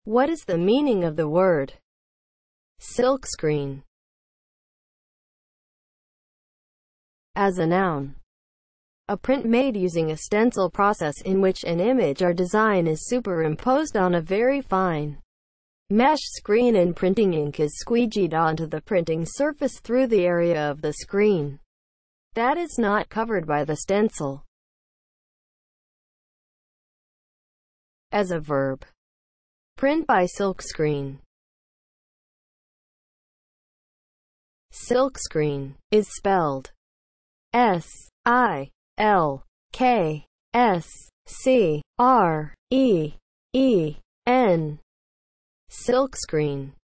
What is the meaning of the word silkscreen? As a noun, a print made using a stencil process in which an image or design is superimposed on a very fine mesh screen, and printing ink is squeegeed onto the printing surface through the area of the screen that is not covered by the stencil. As a verb, print by silkscreen. Silkscreen is spelled SILKSCREEN. Silkscreen.